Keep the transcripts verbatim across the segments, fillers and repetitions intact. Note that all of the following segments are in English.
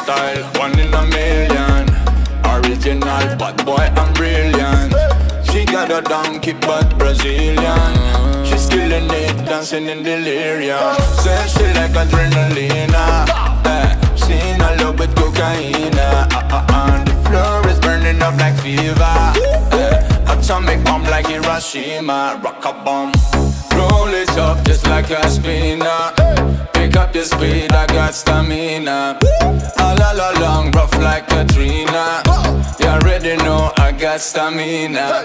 style, one in a million. Original, bad boy, I'm brilliant. She got a donkey but Brazilian. She's killing it, dancing in delirium. Says she like adrenaline. eh. She in love with cocaine. uh, uh, uh. The floor is burning up like fever. eh. Atomic bomb like Hiroshima. Rock a bomb. Roll it up just like a spinner. Pick up your speed, I got stamina. All along, rough like Katrina. You already know I got stamina.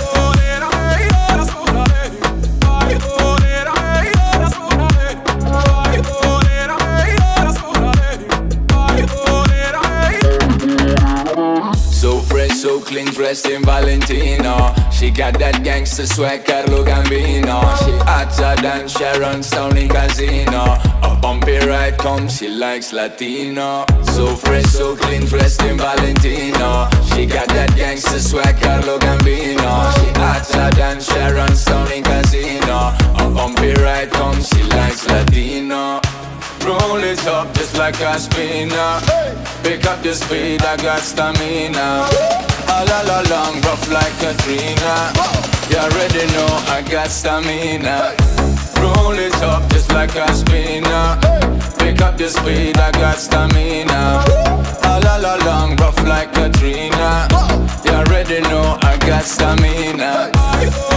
So fresh, so clean, dressed in Valentino. She got that gangster swag, Carlo Gambino. She hotter than Sharon Stone in Casino. A bumpy ride comes, she likes Latino. So fresh, so clean, dressed in Valentino. She got that gangster swag, Carlo Gambino. She hotter than Sharon Stone in Casino. A bumpy ride comes, she likes Latino. Roll it up just like a spinner. Pick up the speed, I got stamina. All along, rough like Katrina. You already know I got stamina. Roll it up just like a spinner. Pick up the speed, I got stamina. All along, rough like Katrina. You already know I got stamina.